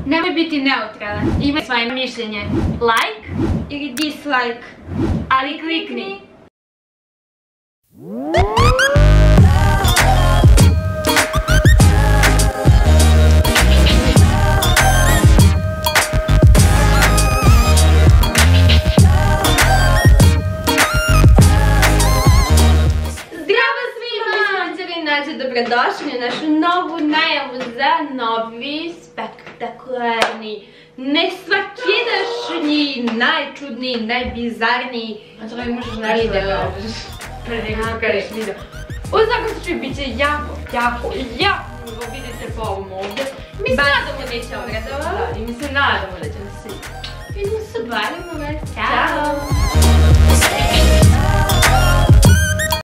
Nemoj biti neutralan, imaj svoje mišljenje. Like ili dislike, ali klikni. Dobrodošli na našu novu najavu za novi, spektakularni, nesvakidašnji, najčudniji, najbizarniji A to mi možeš nešto da kažeš pre nego što kažeš video. U svakom slučaju bit će jako milo, vidite po ovom ovdje. Mi se nadamo neće obradovati. Da, i mi se nadamo da će nas svi. Vidimo se, barimo vas, Ćao! ciao!